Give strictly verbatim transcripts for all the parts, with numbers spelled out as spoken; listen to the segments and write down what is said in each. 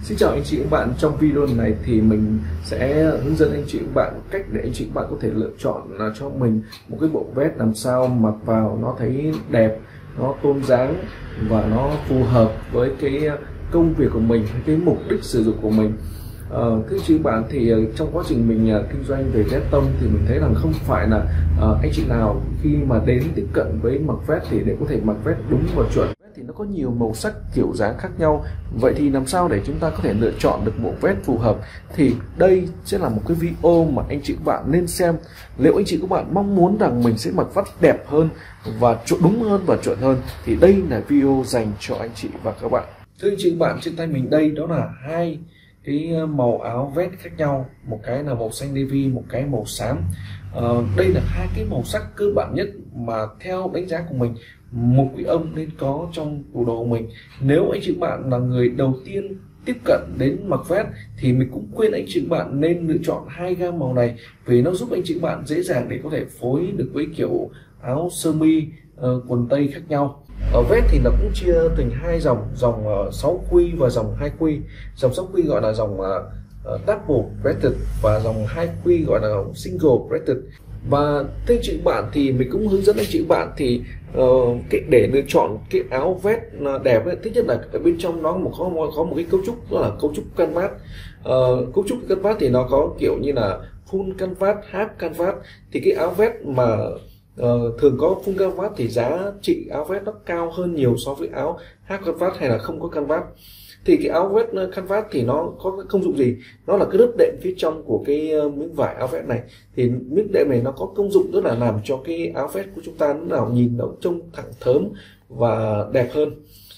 Xin chào anh chị các bạn, trong video này thì mình sẽ hướng dẫn anh chị các bạn cách để anh chị các bạn có thể lựa chọn là cho mình một cái bộ vest làm sao mặc vào nó thấy đẹp, nó tôn dáng và nó phù hợp với cái công việc của mình, cái mục đích sử dụng của mình. Ờ, thưa chị bạn, thì trong quá trình mình uh, kinh doanh về vest tông thì mình thấy rằng không phải là uh, anh chị nào khi mà đến tiếp cận với mặc vest thì để có thể mặc vest đúng và chuẩn. Thì nó có nhiều màu sắc, kiểu dáng khác nhau. Vậy thì làm sao để chúng ta có thể lựa chọn được bộ vest phù hợp? Thì đây sẽ là một cái video mà anh chị các bạn nên xem. Liệu anh chị các bạn mong muốn rằng mình sẽ mặc vest đẹp hơn và đúng hơn và chuẩn hơn thì đây là video dành cho anh chị và các bạn. Thưa anh chị các bạn, trên tay mình đây đó là hai cái màu áo vest khác nhau, một cái là màu xanh navy, một cái màu xám. Ờ, đây là hai cái màu sắc cơ bản nhất mà theo đánh giá của mình một quý ông nên có trong tủ đồ của mình. Nếu anh chị bạn là người đầu tiên tiếp cận đến mặc vest thì mình cũng khuyên anh chị bạn nên lựa chọn hai gam màu này, vì nó giúp anh chị bạn dễ dàng để có thể phối được với kiểu áo sơ mi, uh, quần tây khác nhau. Ở vest thì nó cũng chia thành hai dòng, dòng uh, sáu quy và dòng hai quy. Dòng sáu quy gọi là dòng uh, uh, double breasted và dòng hai quy gọi là single breasted. Và thưa anh chị bạn thì mình cũng hướng dẫn anh chị bạn thì uh, cái để lựa chọn cái áo vest đẹp ấy, thứ nhất là ở bên trong nó một có có một cái cấu trúc, đó là cấu trúc canvas. Uh, cấu trúc canvas thì nó có kiểu như là full canvas, half canvas. Thì cái áo vest mà Uh, thường có full canvas thì giá trị áo vest nó cao hơn nhiều so với áo half canvas hay là không có canvas. Thì cái áo vest canvas thì nó có cái công dụng gì? Nó là cái lớp đệm phía trong của cái miếng vải áo vest này. Thì miếng đệm này nó có công dụng rất là làm cho cái áo vest của chúng ta nó nào nhìn nó trông thẳng thớm và đẹp hơn.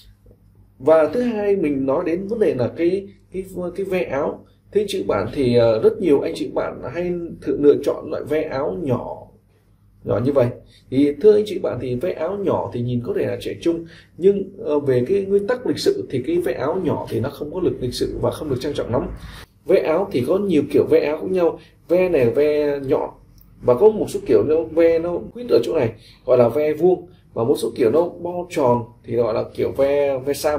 Và thứ hai mình nói đến vấn đề là cái cái cái ve áo. Thế chị bạn thì rất nhiều anh chị bạn hay thử lựa chọn loại ve áo nhỏ nhỏ như vậy. Thì thưa anh chị bạn thì ve áo nhỏ thì nhìn có thể là trẻ trung, nhưng uh, về cái nguyên tắc lịch sự thì cái ve áo nhỏ thì nó không có lực lịch sự và không được trang trọng lắm. Ve áo thì có nhiều kiểu ve áo khác nhau. Ve này là ve nhọn, và có một số kiểu nó ve nó quýt ở chỗ này gọi là ve vuông, và một số kiểu nó bo tròn thì gọi là kiểu ve ve sam.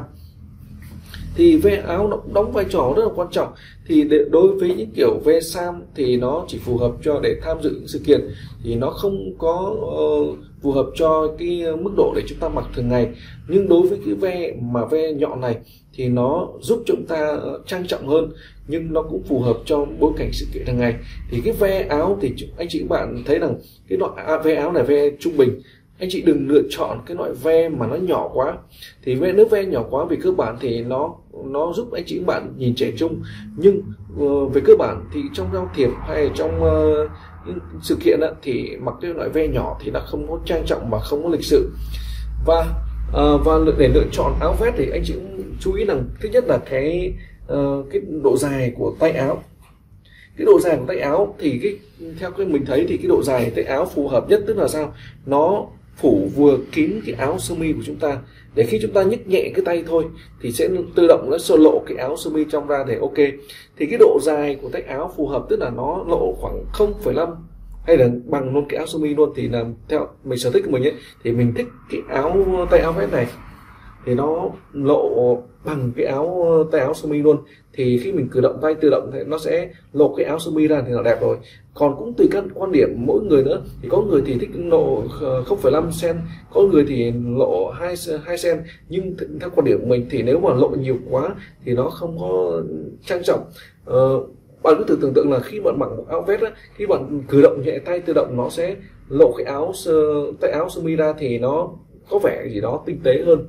Thì ve áo nó cũng đóng vai trò rất là quan trọng. Thì để, đối với những kiểu ve sam thì nó chỉ phù hợp cho để tham dự những sự kiện, thì nó không có uh, phù hợp cho cái mức độ để chúng ta mặc thường ngày. Nhưng đối với cái ve mà ve nhọn này thì nó giúp chúng ta uh, trang trọng hơn, nhưng nó cũng phù hợp cho bối cảnh sự kiện hàng ngày. Thì cái ve áo thì anh chị bạn thấy rằng cái loại ve áo này ve trung bình. Anh chị đừng lựa chọn cái loại ve mà nó nhỏ quá. Thì ve nếu ve nhỏ quá về cơ bản thì nó nó giúp anh chị bạn nhìn trẻ trung, nhưng uh, về cơ bản thì trong giao thiệp hay trong uh, những sự kiện đó, thì mặc cái loại ve nhỏ thì nó không có trang trọng và không có lịch sự. Và uh, và để lựa chọn áo vest thì anh chị cũng chú ý rằng thứ nhất là cái uh, cái độ dài của tay áo. Cái độ dài của tay áo thì cái theo cái mình thấy thì cái độ dài tay áo phù hợp nhất, tức là sao? Nó phủ vừa kín cái áo sơ mi của chúng ta, để khi chúng ta nhấc nhẹ cái tay thôi thì sẽ tự động nó sơ lộ cái áo sơ mi trong ra để ok. Thì cái độ dài của tay áo phù hợp, tức là nó lộ khoảng không phẩy năm hay là bằng luôn cái áo sơ mi luôn. Thì là theo mình sở thích của mình ấy, thì mình thích cái áo tay áo vest này thì nó lộ bằng cái áo tay áo sơ mi luôn. Thì khi mình cử động tay tự động thì nó sẽ lộ cái áo sơ mi ra thì là đẹp rồi. Còn cũng tùy các quan điểm mỗi người nữa, thì có người thì thích lộ không phẩy năm xen, có người thì lộ hai xen. Nhưng theo quan điểm của mình thì nếu mà lộ nhiều quá thì nó không có trang trọng. ờ, Bạn cứ thử tưởng tượng là khi bạn mặc một áo vest á, khi bạn cử động nhẹ tay tự động nó sẽ lộ cái áo tay áo sơ mi ra thì nó có vẻ gì đó tinh tế hơn.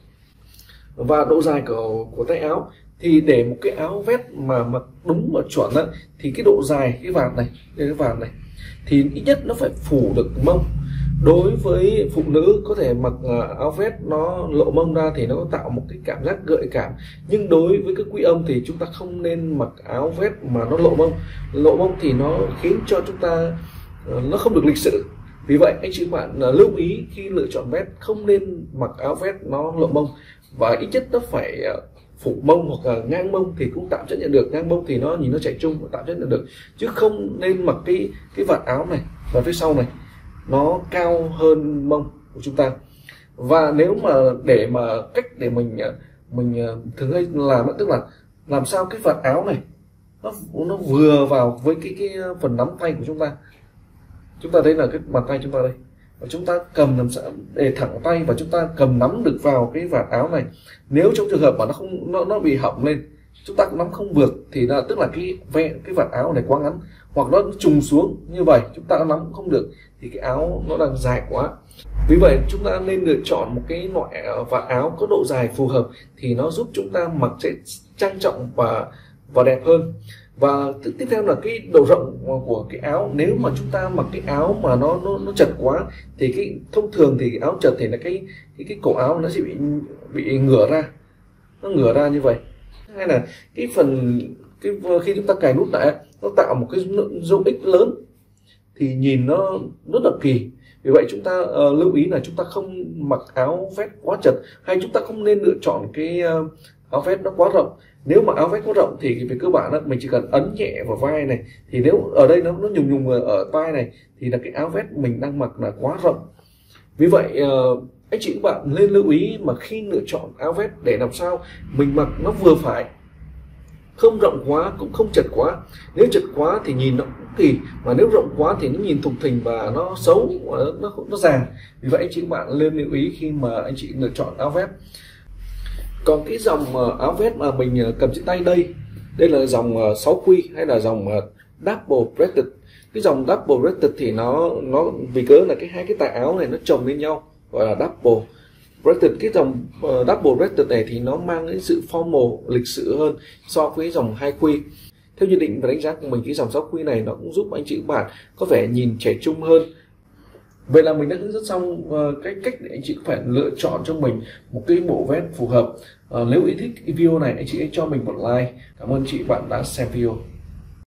Và độ dài của, của tay áo thì để một cái áo vest mà mặc đúng và chuẩn á, thì cái độ dài cái vạt này, cái vạt này thì ít nhất nó phải phủ được mông. Đối với phụ nữ có thể mặc áo vest nó lộ mông ra thì nó tạo một cái cảm giác gợi cảm, nhưng đối với cái quý ông thì chúng ta không nên mặc áo vest mà nó lộ mông. Lộ mông thì nó khiến cho chúng ta nó không được lịch sự. Vì vậy anh chị bạn lưu ý khi lựa chọn vest không nên mặc áo vest nó lộ mông, và ít nhất nó phải phủ mông hoặc là ngang mông thì cũng tạm chấp nhận được. Ngang mông thì nó nhìn nó trẻ trung, tạm chấp nhận được, chứ không nên mặc cái cái vạt áo này và phía sau này nó cao hơn mông của chúng ta. Và nếu mà để mà cách để mình mình thường hay làm, tức là làm sao cái vạt áo này nó nó vừa vào với cái cái phần nắm tay của chúng ta. Chúng ta thấy là cái bàn tay chúng ta đây, và chúng ta cầm làm sao để thẳng tay và chúng ta cầm nắm được vào cái vạt áo này. Nếu trong trường hợp mà nó không nó nó bị hỏng lên, chúng ta cũng nắm không vượt thì là tức là cái ve cái vạt áo này quá ngắn, hoặc nó trùng xuống như vậy chúng ta nắm cũng không được thì cái áo nó đang dài quá. Vì vậy chúng ta nên lựa chọn một cái loại vạt áo có độ dài phù hợp thì nó giúp chúng ta mặc sẽ trang trọng và và đẹp hơn. Và tiếp theo là cái độ rộng của cái áo. Nếu mà chúng ta mặc cái áo mà nó nó, nó chật quá thì cái thông thường thì cái áo chật thì là cái cái cái cổ áo nó sẽ bị bị ngửa ra, nó ngửa ra như vậy. Hay là cái phần cái khi chúng ta cài nút lại nó tạo một cái dấu X lớn thì nhìn nó rất là kỳ. Vì vậy chúng ta uh, lưu ý là chúng ta không mặc áo vest quá chật, hay chúng ta không nên lựa chọn cái uh, áo vest nó quá rộng. Nếu mà áo vest quá rộng thì về cơ bản đó, mình chỉ cần ấn nhẹ vào vai này, thì nếu ở đây nó nó nhùng nhùng ở, ở vai này thì là cái áo vest mình đang mặc là quá rộng. Vì vậy uh, anh chị các bạn nên lưu ý mà khi lựa chọn áo vest để làm sao mình mặc nó vừa phải, không rộng quá cũng không chật quá. Nếu chật quá thì nhìn nó cũng kỳ, mà nếu rộng quá thì nó nhìn thùng thình và nó xấu, nó nó già. Vì vậy anh chị các bạn nên lưu ý khi mà anh chị lựa chọn áo vest. Còn cái dòng áo vest mà mình cầm trên tay đây, đây là dòng sáu quy hay là dòng double breasted. Cái dòng double breasted thì nó nó vì cớ là cái hai cái tà áo này nó chồng lên nhau gọi là double breasted. Cái dòng uh, double breasted này thì nó mang đến sự formal, lịch sự hơn so với dòng hai quy. Theo nhận định và đánh giá của mình, cái dòng sáu quy này nó cũng giúp anh chị các bạn có vẻ nhìn trẻ trung hơn. Vậy là mình đã hướng dẫn xong uh, cách cách để anh chị phải lựa chọn cho mình một cái bộ vest phù hợp. Uh, nếu ý thích cái video này, anh chị hãy cho mình một like. Cảm ơn chị bạn đã xem video.